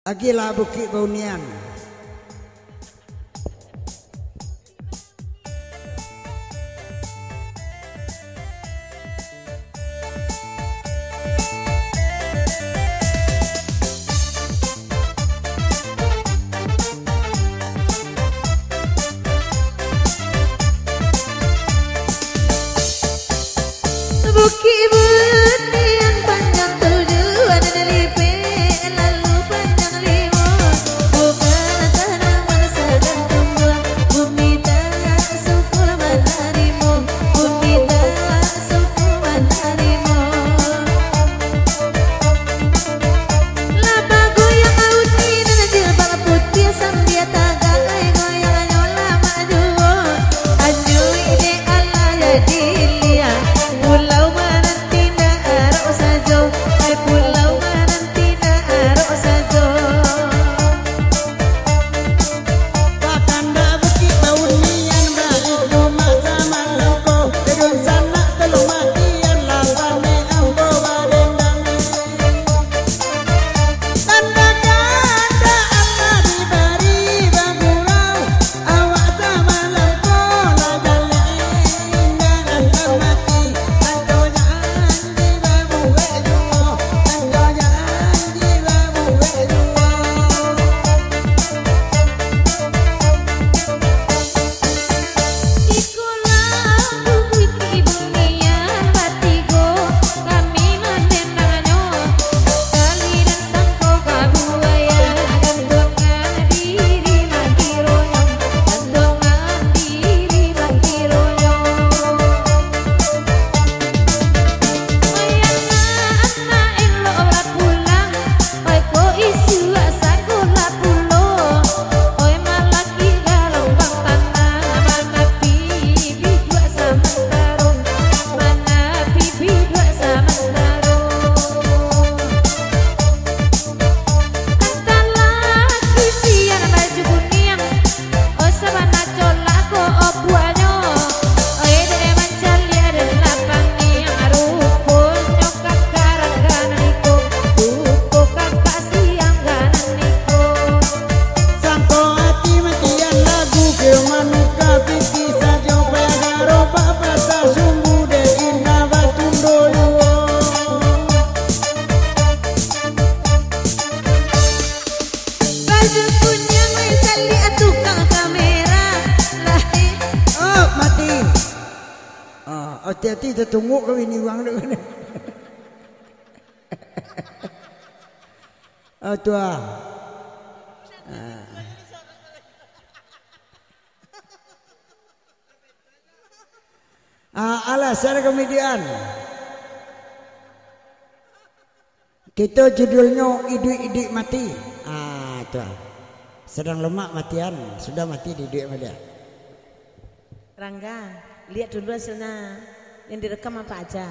Agilah Bukit Baunian. Bukit Baunian panjang tujuan nelipe lalu panjang limo, bukan tanaman sedang tumbuh, bumi tak suku menarimu, bumi tak suku menarimu. Lapa goyang auti dan jilbab putih sambil tagai goyang nyola maju, aju ide ala jadi lihat. Pulau Marantina arok sajo, ay Pulau Marantina arok sajo. Pakanda Bukit Baunian balik rumah sama lengko, gedung sana telung matian lapane ambo barendang. Tanda-tanda Allah diberi bangulau, awak sama lengko lagale indah antar mati. Antonya anji babu wejuo, antonya anji babu wejuo. Ikulah bukit Baunian batigo, kami menenangnya kali dan sangko kabuaya, gantongan diri lagi royong, gantongan diri lagi royong. Anak elok ora pulang, oi ko isu asaku lah pulo, oi malaki galombang tanah, mana pipi dua samantaro, mana pipi dua samantaro. Antalah kisian baju kuning, oi sabana colako opuanyo, oi dere mancali ada lapang niang rupun nyokak karangan niko, rupo kakak siang ganan niko. Sangko hati matian lagu ke manuka piki sajo payagaro papasa sumbu de inna batundo luo. Baju kunyang wei sali tukang kamera lah. Oh mati. Hati-hati tertunggu kau ini uang dulu. Oh tua. Alasan komedian. Kita judulnya idik-idik mati. Tua. Sedang lemak matian, sudah mati didik sama dia. Rangga, lihat dulu hasilnya yang direkam apa aja.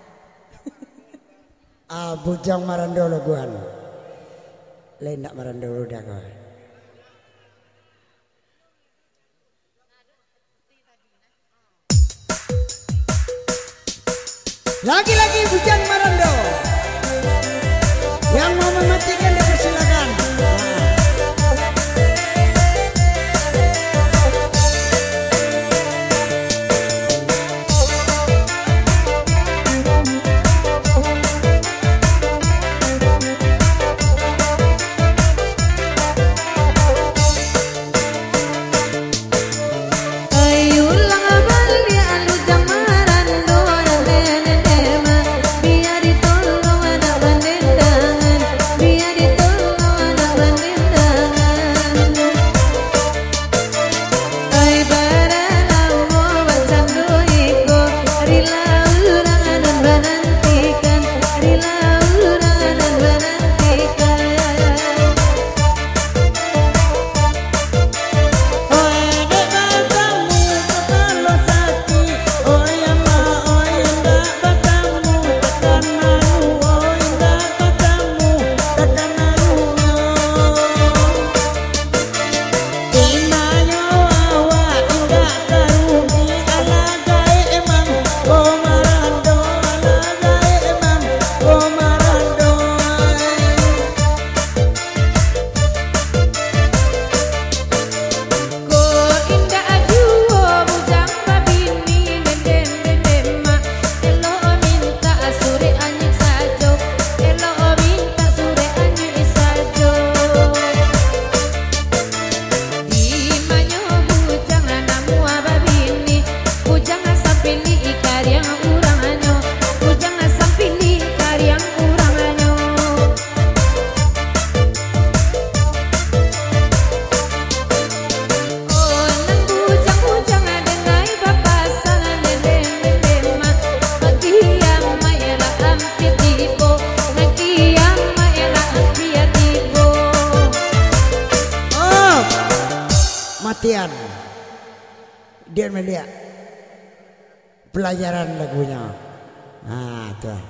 Bujang marandolo guan. Lain nak marandolo dah kau. Lagi-lagi bujang marando. Yang mau mematikan dipersilakan. Ayulang bali alu jamaran do nene biar latihan. Dia melihat pelajaran lagunya. Ah, tuh.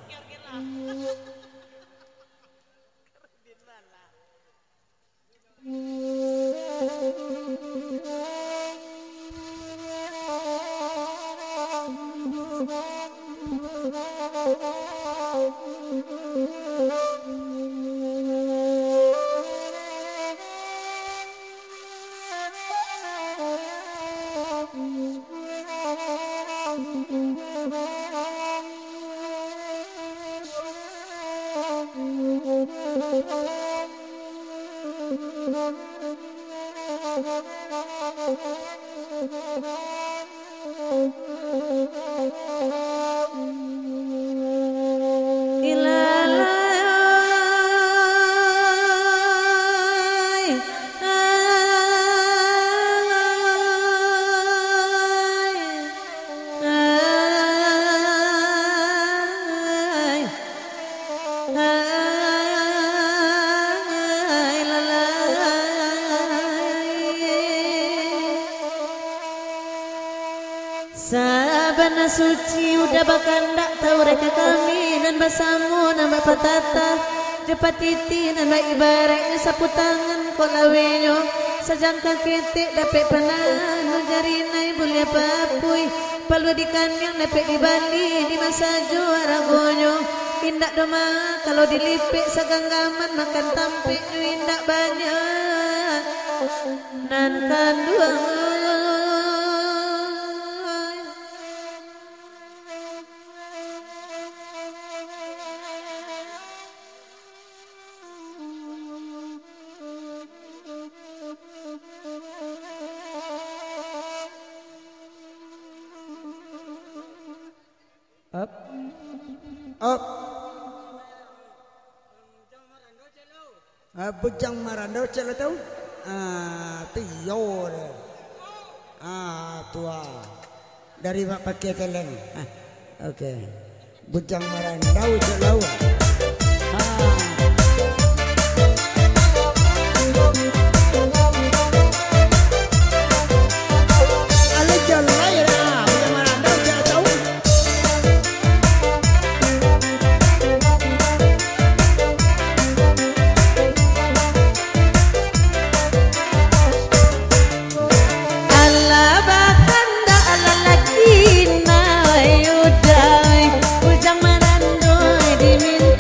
Sabana suci udah bakandak tahu reka kami dan basamu nambah patata cepat titi nambah ibaratnya sapu tangan kok lawenyo sajangka ketek dapet panan jarinai boleh papui palu di kanyang dapet di Bali di masa juara gonyo indak doma kalau dilipik saganggaman makan tampik indak banyak nan kanduang up. Bujang marando celo tahu? Tiyo deh. Tua. Dari mak pakai teleng. Oke. Bujang marando celo. Ujang marando diminta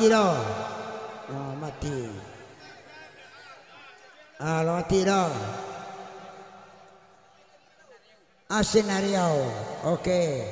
mati dah. Oh, mati. Mati dah. Senario. Okey.